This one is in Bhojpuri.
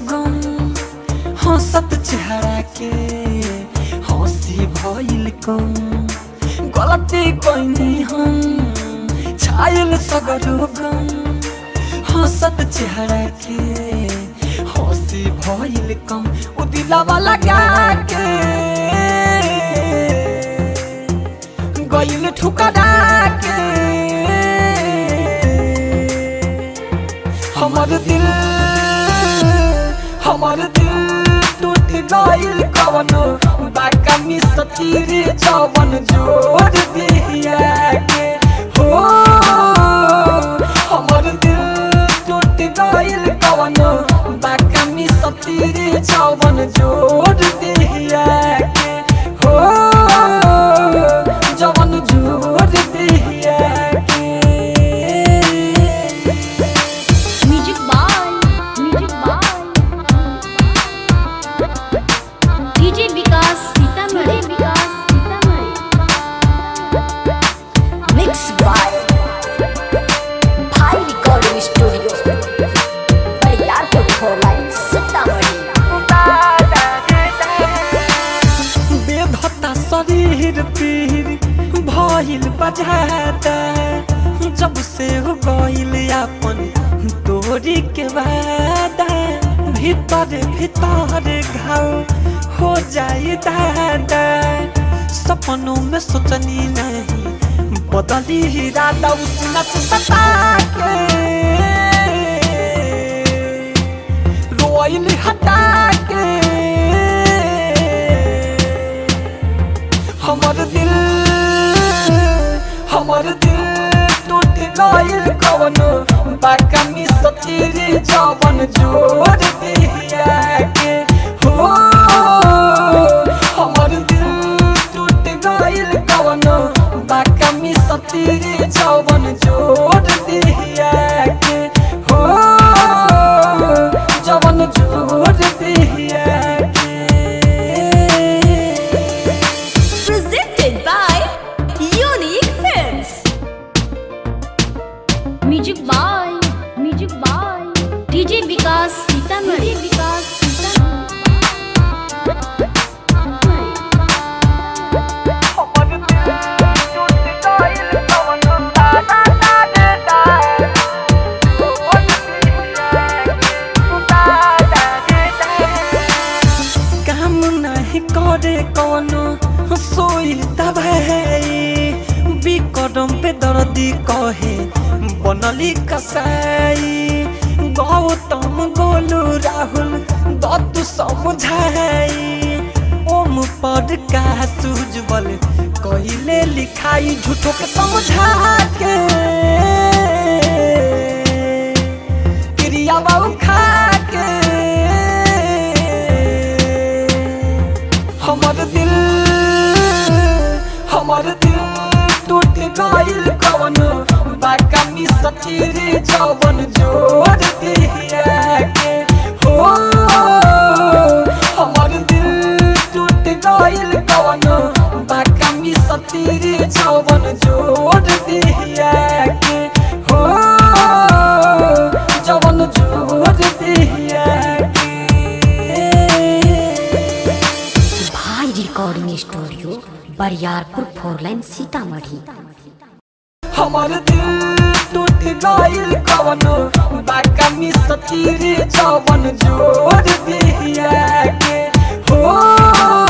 गम हंसत चेहरा के हंसी भइल कम गलती कइनी हम छायल सगरो गम हंसत चेहरा के हंसी भइल कम उ दिलवा लगा के गइल ठुकरा के हमर दिल टूट गइल कवनो बाका मिसतीर जवन जोड़ दिया के हो हमर दिल टूट गइल कवनो बाका मिसतीर जवन जोड़ दिया के हो जवन जोड़ दिया के DJ Vikas Sitamarhi mix by भाई recording studio Bariyarpur four lane Sitamarhi बेधता शरीर पीर भइल बजाता जब से हो गइल अपन तोरी के वादा भीतर घाव हो जाए दादा सपनों में सोचनी नहीं बदली इरादा उसना से सता के रोइल हटा के हमर दिल टूट गइल कवनो बाका मिसतीर जवन जोड़ दिया के हो हमर दिल टूट गइल कवनो बाका मिसतीर जवन जोड़ दिया के हो जवन जोड़ दिया के presented by Unique Films music by DJ Vikas Sitamarhi काम नहीं करे कौनो सोई दवाई बिकरम पे दर्दी कहे बनली कसाई गौतम गोलू राहुल दत्तु समझाई ओम पद का सुजबल कहिले लिखाई झूठो के समझा के क्रिया बाबू खा के हमर दिल टूट गइल कवनो बाका मिसतीर जवन जोड़ दिया के हो हमर दिल टूट गइल कवनो बाका मिसतीर जवन जोड़ दिया के हो जवन जोड़ दिया के भाई recording studio Bariyarpur four lane Sitamarhi हमर दिल टूट गइल कवनो बाका मिसतीर जवन जोड़ दिया के हो